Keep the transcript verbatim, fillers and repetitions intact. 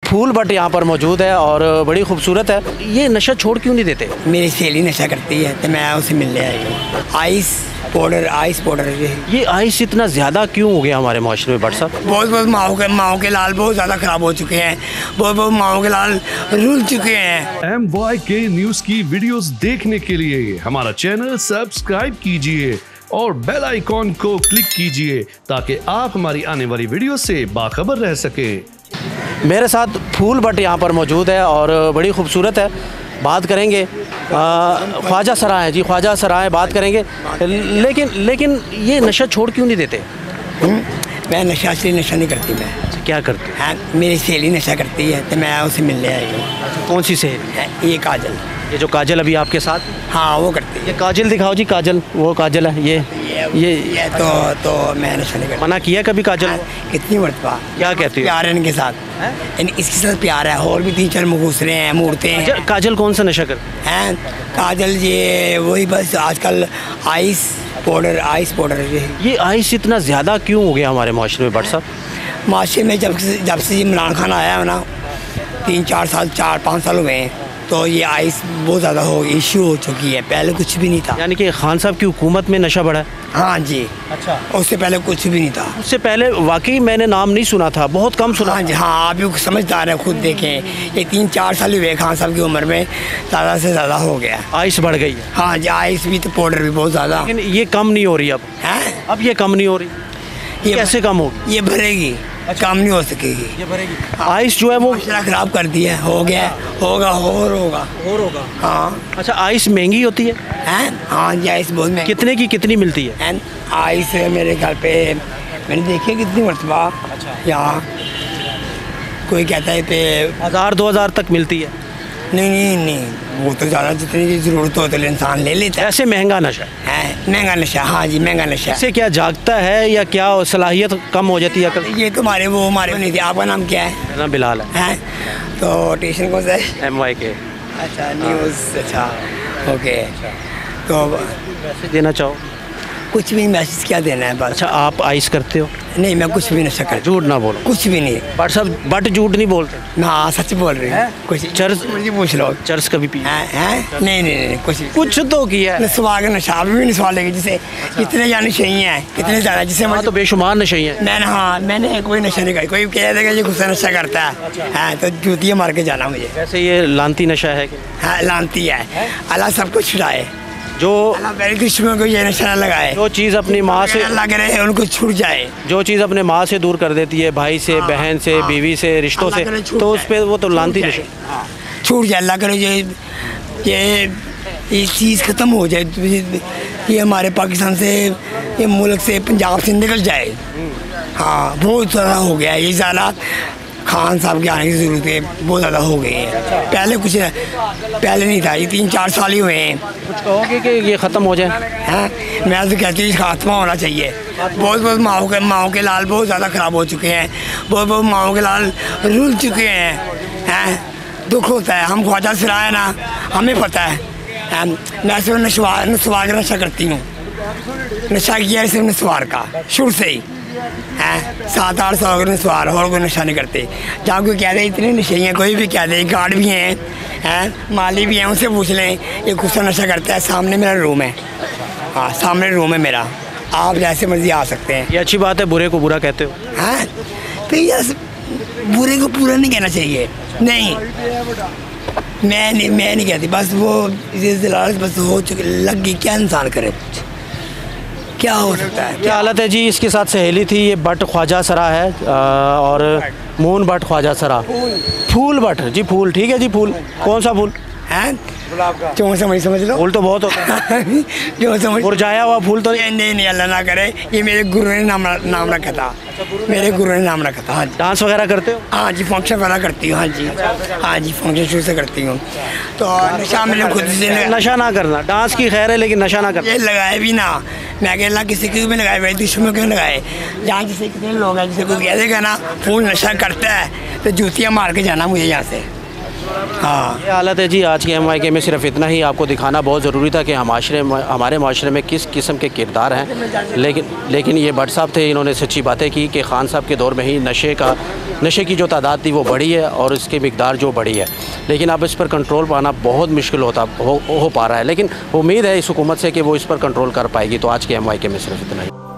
फूल but यहाँ पर मौजूद है और बड़ी खूबसूरत है। ये नशा छोड़ क्यों नहीं देते? मेरी सहेली नशा करती है तो मैं उसे मिलने आई हूँ। आइस पाउडर आइस पाउडर ये आइस इतना ज़्यादा क्यों हो गया हमारे माशरे में? बट साहब बहुत बहुत माओ के माओ के लाल बहुत ज़्यादा ख़राब हो चुके हैं, बहुत बहुत माओ के लाल रुल चुके हैं। एम वाई के न्यूज़ की वीडियोस देखने के लिए हमारा चैनल सब्सक्राइब कीजिए और बेल आइकॉन को क्लिक कीजिए ताकि आप हमारी आने वाली वीडियो से बाखबर रह सके। मेरे साथ फूल बट यहाँ पर मौजूद है और बड़ी खूबसूरत है। बात करेंगे ख्वाजा सराय है जी, ख्वाजा सराय बात करेंगे। लेकिन लेकिन ये नशा छोड़ क्यों नहीं देते? मैं नशा से नशा नहीं करती। मैं क्या करती हाँ, मेरी सहेली नशा करती है तो मैं उसे मिलने आई हूँ। कौन सी सहेली? ये काजल। ये जो काजल अभी आपके साथ? हाँ वो करती है। ये काजल दिखाओ जी, काजल वो काजल है ये ये ये तो तो मैं नशा नहीं करती। मना किया कभी काजल? हाँ, कितनी मरतबा। क्या कहती है? प्यार है इनके साथ, इन इसके साथ प्यार है। और भी तीन चार मुगूसरे हैं, मूर्ते हैं। काजल कौन सा नशा करती हैं? काजल ये वही बस आजकल आइस पाउडर आइस पाउडर ये आइस इतना ज़्यादा क्यों हो गया हमारे माशरे में? बट साहब माशरे में जब से जब से इमरान खान आया है ना, तीन चार साल चार पाँच साल हुए हैं, तो ये आइस बहुत ज़्यादा हो इशू हो चुकी है। पहले कुछ भी नहीं था। यानी कि खान साहब की हुकूमत में नशा बढ़ा है? हाँ जी। अच्छा। उससे पहले कुछ भी नहीं था। उससे पहले वाकई मैंने नाम नहीं सुना था, बहुत कम सुना। हाँ जी हाँ, आप भी समझदार है, खुद देखें ये तीन चार साल हुए खान साहब की उम्र में, ज़्यादा से ज़्यादा हो गया। आइस बढ़ गई है? हाँ जी, आइस भी तो पाउडर भी बहुत ज़्यादा। लेकिन ये कम नहीं हो रही अब है? अब ये कम नहीं हो रही, ये कैसे कम होगी? ये भरेगी। अच्छा। कम नहीं हो सकेगी ये भरेगी। आइस जो है वो ख़राब कर दिया है, हो गया होगा और होगा और होगा। हाँ। अच्छा, आइस महंगी होती है? हैं? हाँ जी, आइस बहुत महंगी। कितने की कितनी मिलती है? हैं? आइस मेरे घर पे मैंने देखी कितनी मरतबा। अच्छा। यहाँ कोई कहता है पे हज़ार दो हज़ार तक मिलती है? नहीं नहीं नहीं, वो तो ज़्यादा जितनी की ज़रूरत हो तो इंसान ले लेता है। ऐसे महंगा नशा है? महंगा नशा। हाँ जी, महंगा नशा। इससे क्या जागता है या क्या सलाहियत कम हो जाती है? ये तो हमारे वो हमारे नहीं थी। आपका नाम क्या है? मेरा नाम बिलाल है। हैं? तो स्टेशन कौन सा है? एम वाई के। अच्छा, न्यूज़। अच्छा ओके। तो मैसेज देना चाहो? कुछ भी मैसेज क्या देना है बस। अच्छा, आप आइस करते हो? नहीं, मैं कुछ भी नशा कर। झूठ ना बोलो। कुछ भी नहीं। बट सब बट झूठ नहीं बोलते। हाँ सच बोल रही है। कुछ चर्च मुझे पूछ लो। चर्च कभी पी? हैं? हैं? नहीं नहीं नहीं, कुछ कुछ तो किया है। नशा का नशा भी नशा लेगी जिसे कितने जाने चाहिए हैं, कितने ज़्यादा जिसे हाँ, तो बेशुमार नशे हैं। मैंने हाँ मैंने कोई नशा नहीं करी। कोई कह देगा ये गुस्सा नशा करता है, हाँ तो जूतियाँ मार के जाना मुझे। वैसे ये लानती नशा है? हाँ लानती है। अल्लाह सब कुछ छुड़ाए। जो मेरे दुश्मन को ये नशा लगाए। जो चीज़ अपनी माँ से लग रहे हैं उनको छूट जाए। जो चीज़ अपने माँ से दूर कर देती है, भाई से, बहन से, बीवी से, रिश्तों से, तो उस पर वो तो लानती नशा छूट जाए। अल्लाह करे ये ये ये चीज़ ख़त्म हो जाए, ये हमारे पाकिस्तान से, ये मुल्क से, पंजाब से निकल जाए। हाँ बहुत ज़्यादा हो गया है ये ज़्यादा। खान साहब के आने की ज़रूरत है, बहुत ज़्यादा हो गई है। पहले कुछ पहले नहीं था, ये तीन चार साल ही हुए हैं। कुछ कहोगे कि ये ख़त्म हो जाए? हैं? मैं तो कहती हूँ खात्मा होना चाहिए। बहुत बहुत माओ के माओ के लाल बहुत ज़्यादा ख़राब हो चुके हैं, बहुत बहुत माओ के लाल रुल चुके हैं। हैं? दुख होता है। हम ख्वाजा सराय ना, हमें पता है। हैं? मैं सिर्फ नशवार नशवार का नशा करती हूँ। नशा किया है सिर्फ नशवार का शुरू से ही। हैं? सात आठ साल के नशवार और कोई नशा नहीं करते। जहाँ कोई कह दे इतने नशे हैं, कोई भी कह दे, गार्ड भी हैं, हैं माली भी हैं, उनसे पूछ लें ये गुस्सा नशा करता है। सामने मेरा रूम है। हाँ सामने रूम है मेरा, आप जैसे मर्जी आ सकते हैं। ये अच्छी बात है, बुरे को बुरा कहते हो? हाँ तो ये बुरे को पूरा नहीं कहना चाहिए। नहीं मैं नहीं मैं नहीं कहती, बस वो लालच बस हो चुकी लग गई। क्या इंसान करे, क्या हो सकता है? क्या हालत है जी? इसके साथ सहेली थी। ये बट ख्वाजा सरा है और मून बट ख्वाजा सरा। फूल बट जी, फूल ठीक है जी। फूल कौन सा फूल है? क्यों समझ समझ लो। फूल तो बहुत होता है। क्यों समझ मुरझाया हुआ फूल तो नहीं। नहीं नहीं, अल्लाह ना करे। ये मेरे गुरु ने नाम नाम रखा था। मेरे गुरु ने नाम रखा था। हाँ जी। डांस वगैरह करते हो? हाँ जी, फंक्शन वगैरह करती हूँ। हाँ जी हाँ जी, फंक्शन शुरू से करती हूँ। तो नशा मैंने खुद से नशा ना करना, डांस की खैर है लेकिन नशा ना करना। ये लगाए भी ना, मैं कहला किसी की भी लगाए, मेरे दुश्मन क्यों लगाए? जहाँ जिसे कितने लोग हैं, जिसे कोई कह देगा ना फूल नशा करता है तो जूतियाँ मार के जाना मुझे यहाँ से। हाँ ये हालत है जी आज के एम वाई के में। सिर्फ इतना ही आपको दिखाना बहुत ज़रूरी था कि हम माशरे में हमारे माशरे में किस किस्म के किरदार हैं, लेकिन लेकिन ये भट्ट साहब थे, इन्होंने सच्ची बातें की कि खान साहब के दौर में ही नशे का नशे की जो तादाद थी वो बढ़ी है और इसकी मिकदार जो बढ़ी है, लेकिन अब इस पर कंट्रोल पाना बहुत मुश्किल होता हो, हो पा रहा है। लेकिन उम्मीद है इस हुकूमत से कि वो इस पर कंट्रोल कर पाएगी। तो आज के एम वाई के में सिर्फ इतना ही।